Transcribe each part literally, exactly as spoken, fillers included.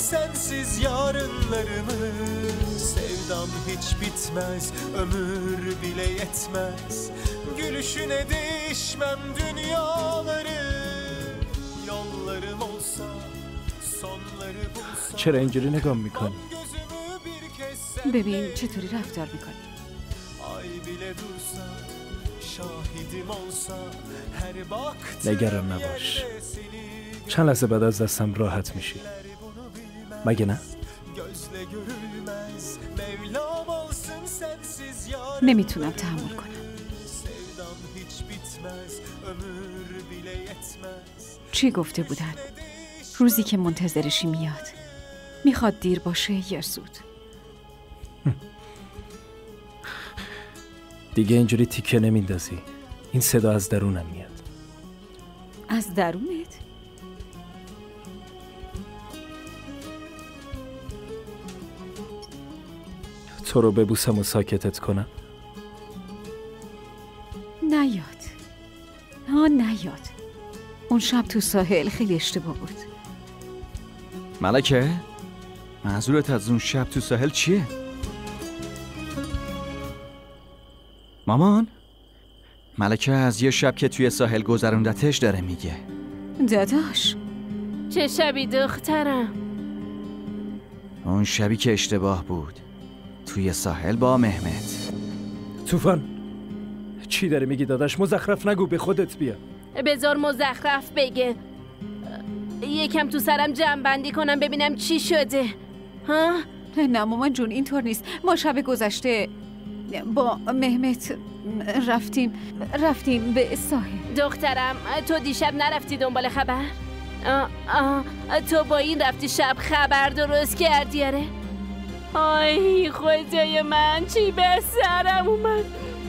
sensiz yarınlarımız. Sevdam hiç bitmez, ömür bile yetmez. Gülüşüne değişmem dünyaları. Yollarım olsa, sonları bulsa. چرا اینجوری نگاه میکنی؟ ببین چطوری رفتار میکنی. Ay bile dursa, şahidim olsa, her baktığım نگران نباش. چند لحظه بعد از دستم راحت میشی. مگه نه؟ نمیتونم تحمل کنم. چی گفته بودن؟ روزی که منتظرشی میاد. میخواد دیر باشه یا زود؟ دیگه اینجوری تیکه نمیندازی. این صدا از درونم میاد. از درونت؟ تو رو ببوسم و ساکتت کنم؟ نیاد. ها نیاد. اون شب تو ساحل خیلی اشتباه بود. ملکه؟ منظورت از اون شب تو ساحل چیه؟ مامان؟ ملکه از یه شب که توی ساحل گذروندتش داره میگه. داداش چه شبی دخترم؟ اون شبی که اشتباه بود توی ساحل با مهمت. طوفان چی داره میگی داداش؟ مزخرف نگو، به خودت بیا. بذار مزخرف بگه. یکم تو سرم جمع بندی کنم ببینم چی شده. ها؟ نه مامان جون اینطور نیست. ما شب گذشته با مهمت رفتیم رفتیم به ساحل. دخترم تو دیشب نرفتی دنبال خبر؟ آه آه تو با این رفتی شب خبر درست کردی؟ آره؟ آی خدای من چی به سرم اومد.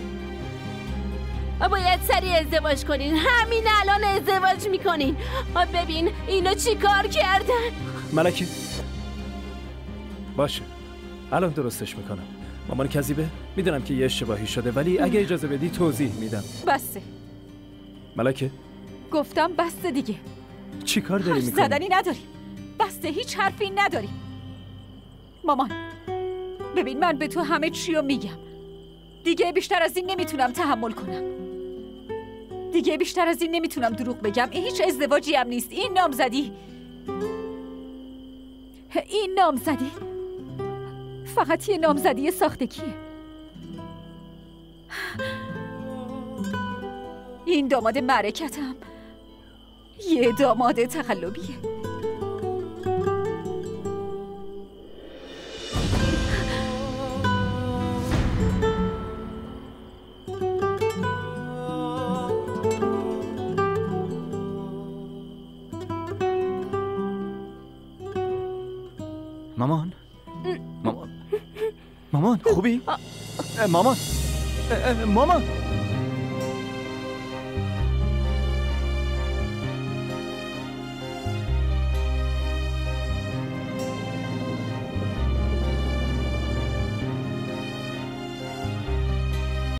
باید سریع ازدواج کنین. همین الان ازدواج میکنین. ببین اینو چی کار کردن. ملکه باشه الان درستش میکنم. مامان کذیبه میدونم که یه اشتباهی شده ولی اگه اجازه بدی توضیح میدم. بسه. ملکه گفتم بسته دیگه. چی کار داری حرف میکنی؟ زدنی نداریم. بسته هیچ حرفی نداریم. مامان ببین من به تو همه چی رو میگم. دیگه بیشتر از این نمیتونم تحمل کنم. دیگه بیشتر از این نمیتونم دروغ بگم. این هیچ ازدواجی هم نیست. این نامزدی این نامزدی فقط یه نامزدی ساختگیه. این داماد معرکتم یه داماد تقلبیه. مامان مامان مامان خوبی؟ مامان مامان